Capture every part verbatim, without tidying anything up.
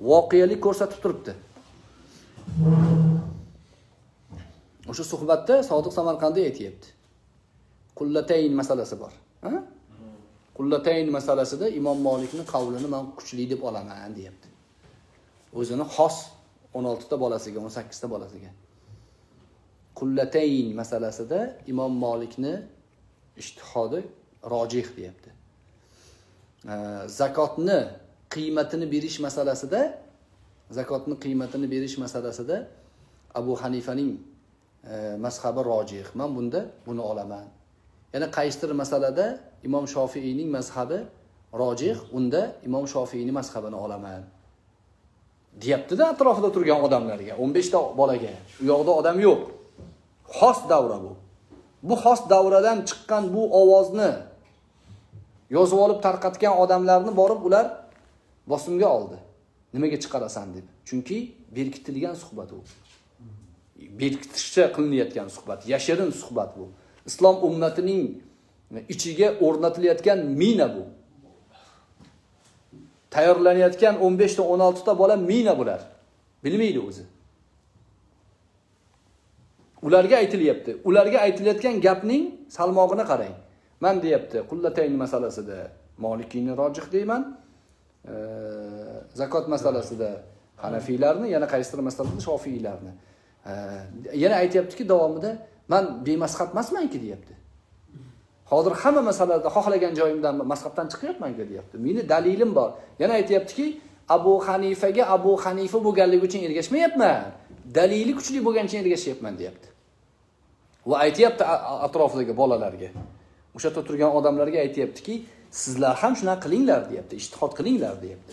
voqelik ko'rsatib turibdi. O'sha suhbatda Sodiq Samarqandiy aytayapti. Qullatayn masalasi bor. Ha? Qullatayn masalasida Imom Malikning qavlini men kuchli deb olaman, deyapti. O'zini xos o'n olti ta bolasiga, o'n sakkiz ta bolasiga. Qullatayn masalasida Imom Malikni ijtihodi rojih deyapti. Zakotni qiymatini berish masalasida, zakotni qiymatini berish masalasida Abu Hanifaning e, mazhabi rojih. Men bunda buni olaman. Yana qaysidir masalada Imom Shofiiyning mazhabi rojih, unda Imom Shofiiyning mazhabini olaman. Deyapti-da atrofida turgan odamlarga, o'n besh ta bolaga. U yoqda odam yo'q. Xos davra bu. Bu xos davradan chiqqan bu ovozni yozib olib tarqatgan odamlarni borib ular bosimga oldi. Nimaga chiqarasan deb. Chunki berkitilgan suhbat u. Berkitishcha qilinayotgan suhbat, yashirin suhbat bu. Islom ummatining ichiga o'rnatilayotgan mina bu. Tayyorlanayotgan o'n besh ta o'n olti ta bola mina bular. Bilmaydi o'zi. Ularga aytilyapti. Ularga aytilayotgan gapning salmog'ini qarang. Men deyapti, Qullatayn masalasida Malikiyni rojih deyman. E, zakot masalasida Hanafiylarni, yana qaysidir masalasida Shofiylarni. E, yana aytayaptiki davomida men bemazhab emasman-ki deyapti. Hozir hamma masalada xohlagan joyimdan mazhabdan chiqyapman-ku deyapti. Meni dalilim bor. Yana aytayaptiki, Abu Hanifaga Abu Hanifa bo'lganligi uchun ergashmayapman. Dalili kuchli bo'lgani uchun ergashyapman deyapti. Va aytayapti atrofidagi bolalarga, o'sha yerda turgan odamlarga aytayaptiki, sizlar ham shuna qilinglar deyapti, ijtihod qilinglar deyapti.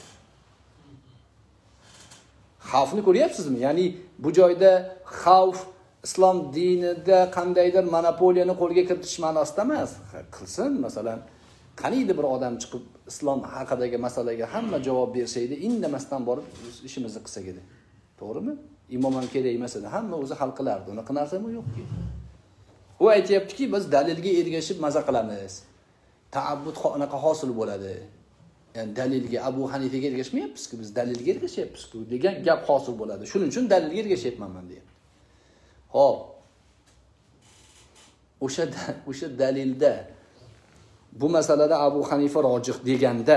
Xavfni ko'ryapsizmi? Ya'ni bu joyda xavf islom dinida qandaydir monopoliyani qo'lga kiritish ma'nosida emas. Qilsin, masalan, qaniydi bir odam chiqib islom haqidagi masalaga hamma javob bersa edi, indamasdan borib ishimizni qilsak edi. To'g'rimi? Imom ham kerak emas edi, hamma o'zi hal qilardi. Uni qilnarsami yo'qki. U aytayaptiki, biz dalilga ergashib maza qilamiz. Ta'abbud qanaqa hosil bo'ladi? Ya'ni dalilga Abu Hanifaga ergashmayapmiz-ku, biz dalilga ergashyapmiz-ku degan gap hosil bo'ladi. Shuning uchun dalilga ergashyapman men deyapti. Xo'p. O'sha o'sha dalilda bu masalada Abu Hanifa rojih deganda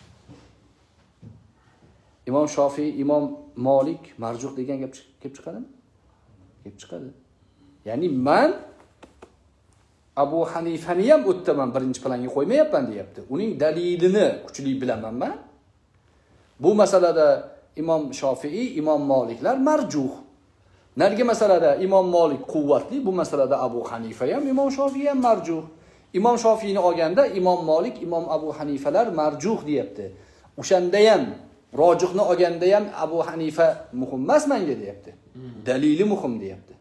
Imom Shofiy, Imom Malik marjuh degan gap kelib chiqadimi? Kelib chiqadi. Ya'ni men Abu Hanifani ham o'tdaman birinchi planga qo'ymayapman deyapti. Uning dalilini kuchli bilaman men. Bu masalada Imom Shofiy, Imom Maliklar marjuh. Nargi masalada Imom Malik quvvatli, bu masalada Abu Hanifa ham, Imom Shofiy ham marjuh. Imom Shofiyni olganda Imom Malik, Imom Abu Hanifalar marjuh deyapti. O'shanda ham rojihni olganda ham Abu Hanifa muhim emas menga deyapti. Dalili muhim deyapti.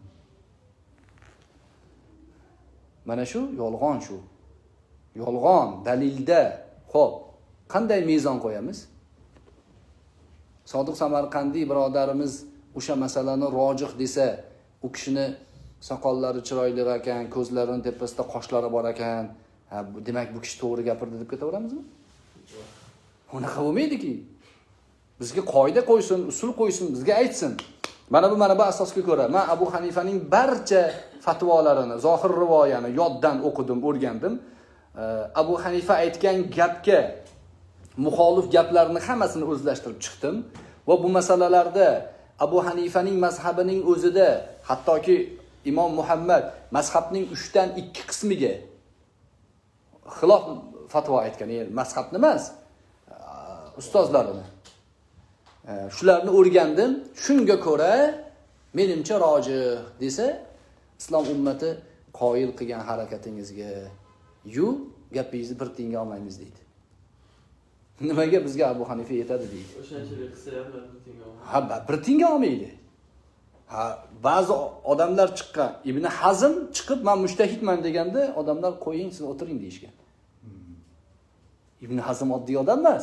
Mana shu yolg'on shu. Yolg'on dalilda. Xo'p, qanday mezon qo'yamiz? Sodiq Samarqandiy birodarimiz o'sha masalani rojih desa, u kishini soqollari chiroyli ekan, ko'zlarining tepasida qoshlari bor ekan, ha, demak bu kishi to'g'ri gapirdi deb ketaveramizmi? Unaqa bo'lmaydi-ki. Bizga qoida qo'ysin, usul qo'ysin, bizga aytsin. Mana bu mana bu asosga ko'ra men Abu Hanifaning barcha fatvolarini, zohir rivoyani yoddan o'qidim, o'rgandim. Abu Hanifa aytgan gapga muxolif gaplarni hammasini o'zlashtirib chiqdim va bu masalalarda Abu Hanifaning mazhabining o'zida, hattoki Imom Muhammad mazhabning uchdan ikki qismiga xilof fatvo aytgan, ya'ni mazhabni emas, ustozlarini. Shularni o'rgandim. Shunga ko'ra menimcha rojih desa, islom ummati qoyil qilgan harakatingizga yu gapingizni bir tiyinga olmaymiz deydi. Nimaga bizga Abu Hanifa yetadi deydi. O'shanchalik qilsa ham bir tiyinga olmaydi. Ha, bir tiyinga olmaydi. Ha, ba'zi odamlar chiqqan, Ibn Hazm chiqib men mushtahidman deganda odamlar qo'ying, siz o'tiring deyishgan. Ibn Hazm oddiy odam emas.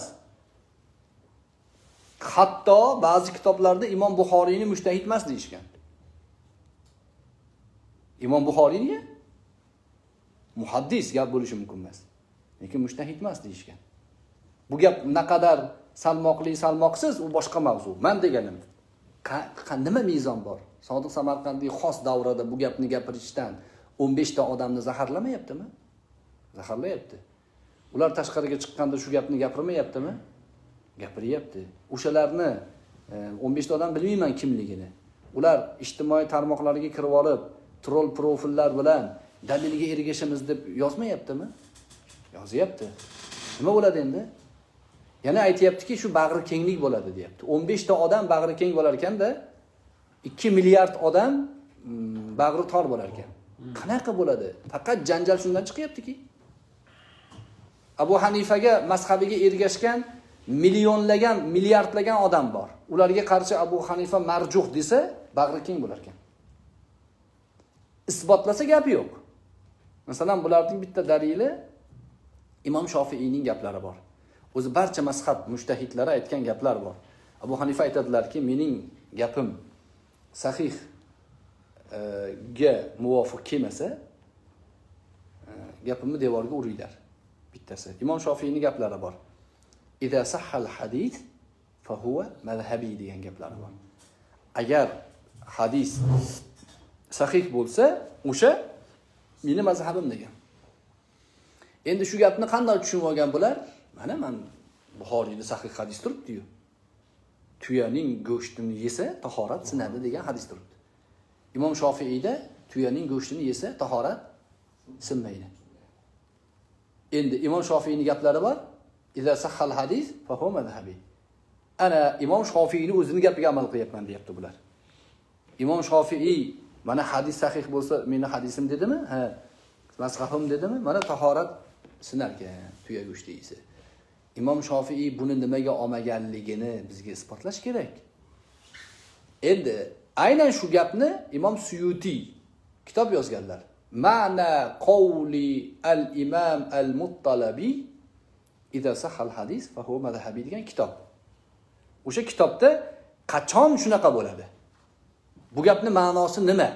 Hatto ba'zi kitoblarda Imom Buxoriyni mushtahid emas deyishgan. Imom Buxoriyni muhaddis gap bo'lishi mumkin emas, lekin mushtahid emas deyishgan. Bu gap naqadar salmoqli, salmoqsiz u boshqa mavzu. Men deganim, nima mezon bor? Sodiq Samarqandiy xos davrada bu gapni gapirishdan o'n besh ta odamni zaharlamayaptimi? Zaharlayapti. Ular tashqariga chiqqanda shu gapni gapirmayaptimi? Gapiryapti. O'shalarni o'n besh ta odam bilmayman kimligini. Ular ijtimoiy tarmoqlarga kirib olib, troll profillar bilan dalilga ergashamiz deb yozmayaptimi? Yozyapti. Nima bo'ladi endi? Yana aytayaptiki, shu bag'ri kenglik bo'ladi, deyapti. o'n besh ta odam bag'ri keng bo'lar ekanda, ikki milliard odam bag'ri tor bo'lar ekan. Qanaqa bo'ladi? Faqat janjal shundan chiqyaptiki. Abu Hanifaga mazhabiga ergashgan millionlagan, milliardlagan odam bor. Ularga qarshi Abu Hanifa marjuh desa, bag'ri keng bo'lar ekan. Isbotlasa gapi yo'q. Masalan, bularning bitta dalili Imom Shofiiyning gaplari bor. O'zi barcha mazhab mujtahidlari aytgan gaplar bor. Abu Hanifa aytadilar-ki, mening gapim sahih e, ga muvofiq kelmasa, e, gapimni devorga uringlar. Bittasi. Imom Shofiiyning gaplari bor. Iza sahhal hadith fa huwa madhhabi degan gaplari bor. Agar hadis sahih bo'lsa, o'sha meni mazhabim degan. Endi shu gapni qanday tushunib olgan bular? Mana men Buxoriyda sahih hadis turibdi-yu. Tuyaning go'shtini yesa tahorat sinadi degan hadis turibdi. Imom Shofiiyda tuyaning go'shtini yesa tahorat sinmaydi. Endi Imom Shofiiyning gaplari bor. Iza sahhal hadis fa huwa madhhabi. Ana Imom Shofiiyning o'zining gapiga amal qilyapman, deyapti bular. Imom Shofiiy mana hadis sahih bo'lsa, meni hadisim dedimi? Ha. Mazhabim dedimi? Mana tahorat sinar ekan tuya go'shti yesa. Imom Shofiiy buni nimaga olmaganligini bizga isbotlash kerak. Endi aynan shu gapni Imom Suyuti kitob yozganlar. Ma'na qawli al-Imam al-Muttalabi idza sahhal hadis fa huwa madhhabi degan kitob. O'sha kitobda qachon shunaqa bo'ladi? Bu gapning ma'nosi nima?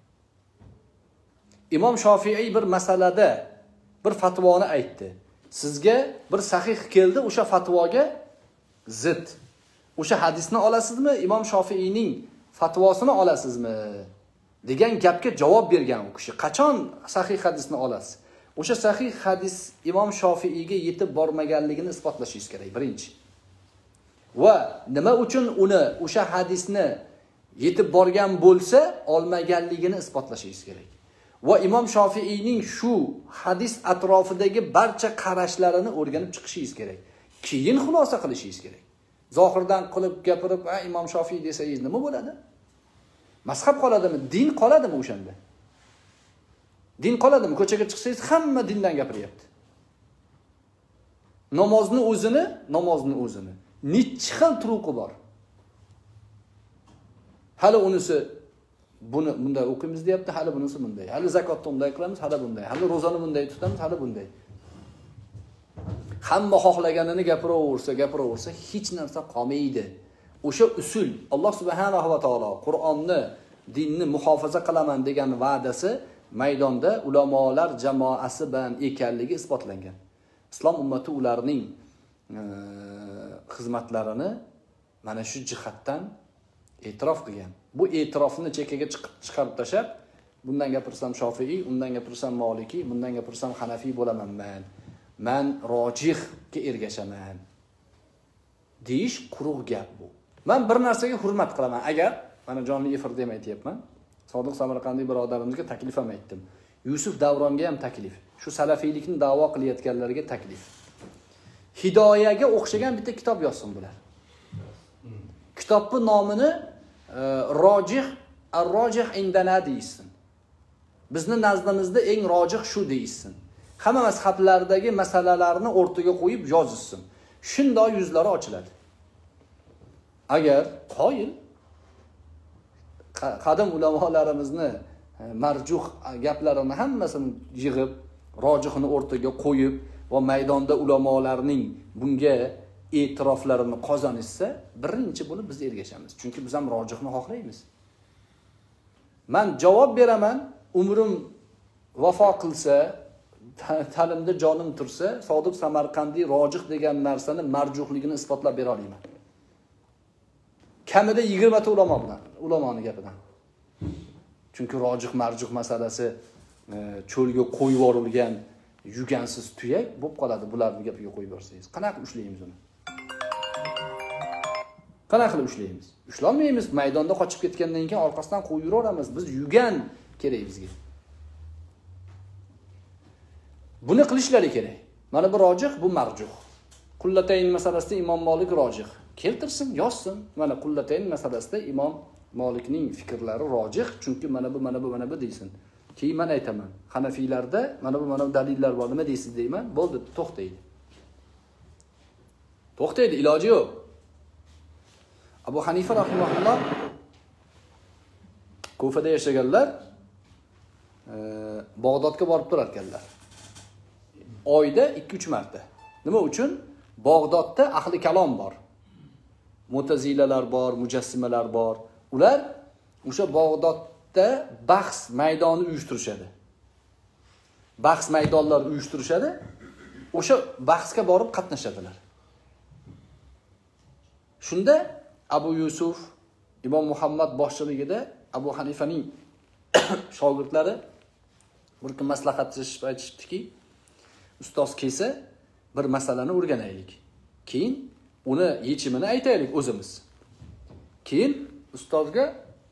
Imom Shofiiy bir masalada bir fatvoni aytdi. Sizga bir sahih keldi, o'sha fatvoga zid. O'sha hadisni olasizmi? Imom Shofiiyning fatvosini olasizmi? degan gapga javob bergan u kishi. Qachon sahih hadisni olasiz? O'sha sahih hadis Imom Shofiiyga yetib bormaganligini isbotlashingiz kerak, birinchi. Va nima uchun uni o'sha hadisni yetib borgan bo'lsa, olmaganligini isbotlashingiz kerak. Va Imom Shofiiyning shu hadis atrofidagi barcha qarashlarini o'rganib chiqishingiz kerak. Keyin xulosa qilishingiz kerak. Zohirdan qilib gapirib, "A Imom Shofiiy desangiz nima bo'ladi? Mazhab qoladimi? Din qoladimi o'shanda? Din qoladimi? Ko'chaga chiqsangiz hamma dindan gapiryapti. Namozni o'zini, namozni o'zini necha xil turuqi bor. Hali unisi buni bunday o'qiymiz deyapti, hali bunisi bunday. Hali zakotni bunday qilamiz, hali bunday. Hali ro'zani bunday tutamiz, hali bunday. Hamma xohlaganini gapiraversa, gapiraversa hech narsa qolmaydi. O'sha usul Alloh subhanahu va taolo Qur'onni, dinni muhofaza qilaman degan va'dasi maydonda ulamolar jamoasi bilan ekanligi isbotlangan. Islom ummati ularning e, xizmatlarini mana shu jihatdan e'tirof qilgan. Bu e'tirofni chekkaga chiqarib tashab, bundan gapirsam Shofiiy, undan gapirsam Maliki, bundan gapirsam Hanafiy bo'laman men. Men rojihga ergashaman. Deyish quruq gap bu. Men bir narsaga hurmat qilaman. Agar mana jonli efirda ham aytayapman. Sodiq Samarqandiy birodarimizga taklif ham aytdim. Yusuf Davronga ham taklif. Shu salafiylikni da'vo qilayotganlarga taklif. Hidoyaga o'xshagan bitta kitob yozsin bular. Kitobning nomini e, Rojih ar-Rojih indana deysin. Bizni nazdimizda eng rojih shu deysin. Hamma mazhablardagi masalalarni o'rtaga qo'yib yozilsin. Shunday yuzlari ochiladi. Agar qoyil qadim ulamolarimizni marjuh gaplarini hammasini yig'ib, rojihini o'rtaga qo'yib va maydonda ulamolarning bunga e'tiroflarini qozonishsa, birinchi bo'lib biz ergashamiz. Chunki biz ham rojihni xohlaymiz. Men javob beraman, umrim vafo qilsa, ta'limda jonim tursa, Sodiq Samarqandiy rojih degan narsani marjuhligini isbotlab bera olaman. Kamida yigirma ta ulamo bilan, ulamoning gapidan. Chunki rojih marjuh masalasi cho'lga qo'yib yuborilgan yugansiz tuyak bo'lib qoladi, bularning gapiga qo'yib borsangiz. Qanaqa ushlaymiz uni? Qanaqa qilib ushlaymiz? Ushlolmaymiz. Maydonda qochib ketgandan keyin orqasidan qo'yib yuraveramiz. Biz yugan kerak bizga. Buni qilishlari kerak. Mana bu rojih, bu marjuh. Qullatayn masalasida Imom Malik rojih. Keltirsin, yozsin. Mana Qullatayn masalasida Imom Malikning fikrlari rojih, chunki mana bu, mana bu, mana bu deysin. Keyin men aytaman. Hanafiylarda mana bu, mana bu dalillar bor, nima deysiz deyman. Bo'ldi, to'xtaydi. To'xtaydi, iloji yo'q. Abu Hanifa rahimahulloh Kufada yashaganlar, e, Bag'dodga borib turar ekanlar. Oyda ikki uch marta. Nima uchun? Bag'dodda ahli kalom bor. Mu'tazilalar bor, mujassimalar bor. Ular o'sha Bag'dodda bahs maydoni uyushtirishadi. Bahs maydonlar uyushtirishadi. O'sha bahsga borib qatnashadilar. Shunda Abu Yusuf, Imom Muhammad boshchiligida Abu Hanifaning shogirdlari bir kun maslahatlashib aytishdiki, ustoz kelsa bir masalani o'rganaylik. Keyin uni yechimini aytaylik o'zimiz. Keyin ustozga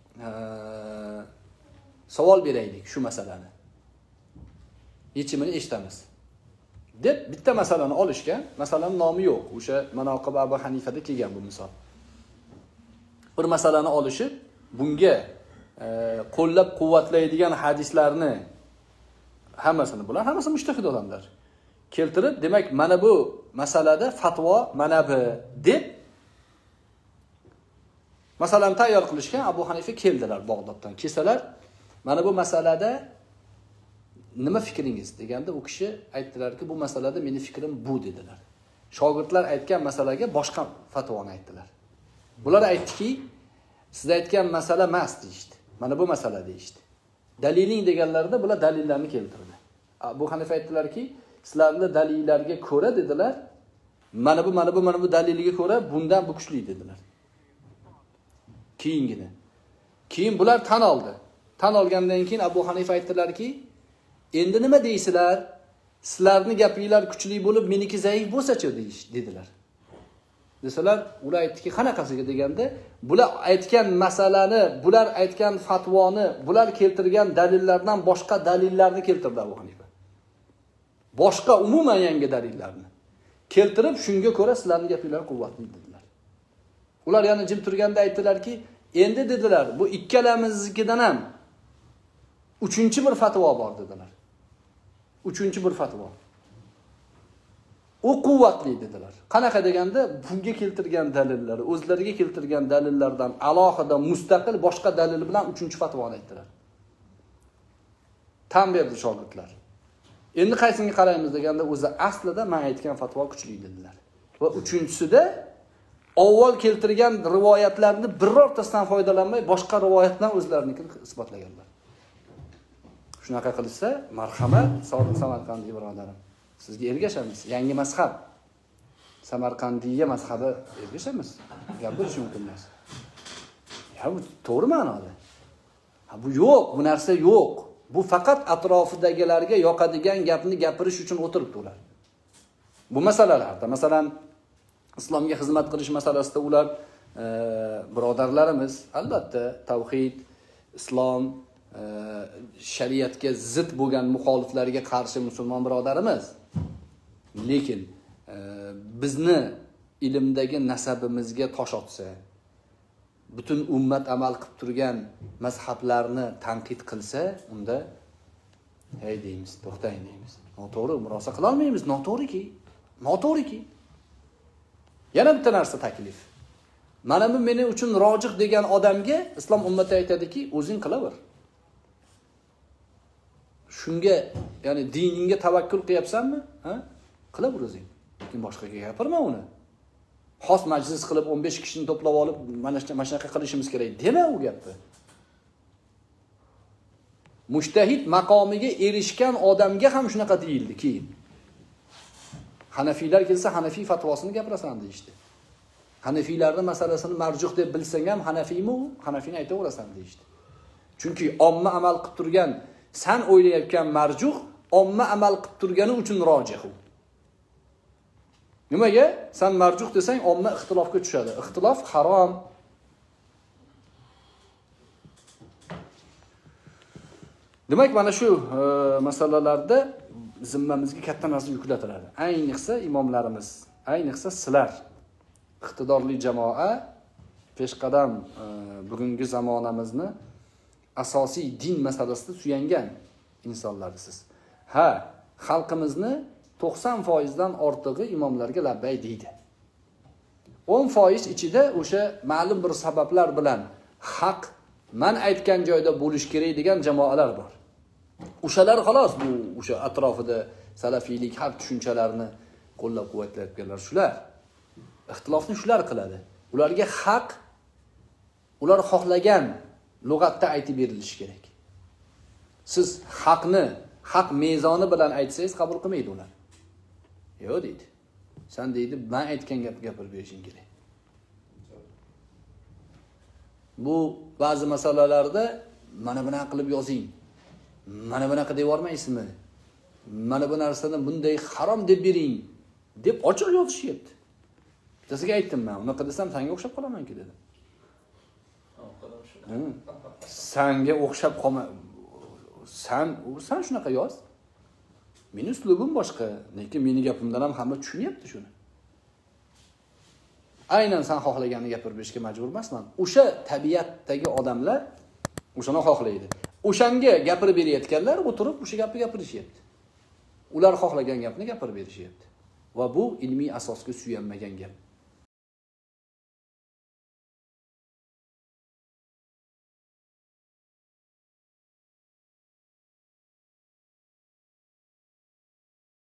savol beraylik shu masalani. Yechimini eshitamiz. Deb bitta masalani olishgan, masalaning nomi yo'q. O'sha Manoqib Abu Hanifada kelgan bu misol. Bir masalani olishib, bunga qo'llab quvvatlaydigan hadislarni hammasini bular, hammasi mushtahid odamlar. Keltirib, demak, mana bu masalada fatvo mana bu deb masalani tayyor qilishgan. Abu Hanifa keldilar Bag'doddan. Kelsalar, mana bu masalada nima fikringiz deganda, u kishi aytdilarki, bu masalada meni fikrim bu dedilar. Shogirdlar aytgan masalaga boshqa fatvoni aytdilar. Bular aytdiki, siz aytgan masala emas deydi. Mana bu masala deydi. Daliling deganlarida bular dalillarni keltirdi. Abu Hanifa aytdilarki, sizlarning dalillarga ko'ra dedilar, mana bu, mana bu, mana bu daliliga ko'ra bundan bu kuchli dedilar. Keyingina. Keyin bular tan oldi. Tan olgandan keyin Abu Hanifa aytdilarki, endi nima deysizlar? Sizlarning gapinglar kuchli bo'lib, meniki zaif bo'lsa-chi dedilar. Desalar, ular aytdiki, qanaqasiga deganda, bular aytgan masalani, bular aytgan fatvoni, bular keltirgan dalillardan boshqa dalillarni keltirdi Abu Hanifa. Boshqa umuman yangi dalillarni keltirib, shunga ko'ra sizlarning gapinglar quvvatli dedilar. Ular yana jim turganda aytdilarki, endi dedilar, bu ikkalamiznikidan ham uchinchi bir fatvo bor dedilar. Uchinchi bir fatvo. O quvvatli dedilar. Qanaqa deganda, bunga keltirgan dalillari, o'zlariga keltirgan dalillardan alohida mustaqil boshqa dalil bilan uchinchi fatvoni aytdilar. Tan berdi shogirdlar. Endi qaysiga qaraymiz deganda, o'zi aslida men aytgan fatvo kuchli dedilar. Va uchinchisida avval keltirgan rivoyatlarni birortasidan foydalanmay boshqa rivoyatdan o'zlariniki isbotlaganlar. Shunaqa qilsa, marhamat, Sodiq Samarqandiy birodarim. Sizga ergashamiz. Yangi mazhab. Samarqandiyya mazhabi ergashamiz. Gap bo'lishi mumkin emas. Ya bu to'g'ri ma'noda. Ha bu yo'q, bu narsa yo'q. Bu faqat atrofidagilarga yoqadigan gapni gapirish uchun o'tiribdi ular. Bu masalalarda, masalan, islomga xizmat qilish masalasida ular e, birodarlarimiz, albatta, tavhid, islom, e, shariatga zid bo'lgan muxoliflarga qarshi musulmon birodarimiz. Lekin e, bizni ilmdagi nasabimizga tosh otsa, butun ummat amal qilib turgan mazhablarni tanqid qilsa, unda hey deymiz, to'xtang deymiz. Noto'g'ri, murosa qila olmaymiz, noto'g'riki. Noto'g'riki. Yana bitta narsa taklif. Mana bu meni uchun rojih degan odamga islom ummati aytadiki, o'zing qilaver. Shunga, ya'ni diningga tavakkul qilyapsanmi? Ha? Qilaver o'zing. Lekin boshqaga gapirma uni. Xos majlis qilib o'n besh kishini to'plab olib, mana shunaqa qilishimiz kerak dema u gapni. Mujtahid maqomiga erishgan odamga ham shunaqa deyildi keyin. Hanafiylar kelsa Hanafiy fatvosini gapirasan deydi. Hanafiylarning masalasini marjuh deb bilsang ham Hanafiymi u? Hanafiyni aytaverasan deydi. Chunki omma amal qilib turgan, sen o'ylayotgan marjuh omma amal qilib turgani uchun rojih u. Nimaga? Sen marjuh desang omma ixtilofga tushadi. Ixtilof harom. Demak, mana shu e, masalalarda zimmamizga katta narsa yuklatiladi. Ayniqsa imomlarimiz, ayniqsa sizlar iqtidorli jamoa peshqadam e, bugungi zamonamizni asosiy din masalasida suyangan insonlarsiz. Ha, xalqimizni to'qson foiz dan ortig'i imomlarga labbay deydi. o'n foiz ichida o'sha ma'lum bir sabablar bilan haq man aytgan joyda bo'lish kerak degan jamoalar bor. O'shalar xolos bu o'sha atrofida salafiylik har tushunchalarini qo'llab-quvvatlayotganlar shular. Ixtilofni shular qiladi. Ularga haq ular xohlagan lug'atda aytib berilishi kerak. Siz haqni haq mezoni bilan aytsangiz qabul qilmaydi ular. Yo'q deydi. Sen deydi, men aytgan gapni gapirib berishing kerak. Bu ba'zi masalalarda mana buni qilib yozing. Mana bunaqa deb yormaysizmi? Mana bu narsani bunday harom deb bering deb ochiq yozishyapti. Bittasiga aytdim men, unaqa desam senga o'xshab qolaman-ki dedim. Senga o'xshab qolma. Sen, sen shunaqa yoz. Meni uslubim boshqa, lekin meni gapimdan ham hamma tushunyapti shuni. Aynan sen xohlaganini gapirib berishga majbur emasman. O'sha tabiatdagi odamlar o'shani xohlaydi. O'shanga gapirib berayotganlar o'tirib o'sha gapni gapirishyapti. Ular xohlagan gapni gapirib berishyapti. Va bu ilmiy asosga suyanmagan gap.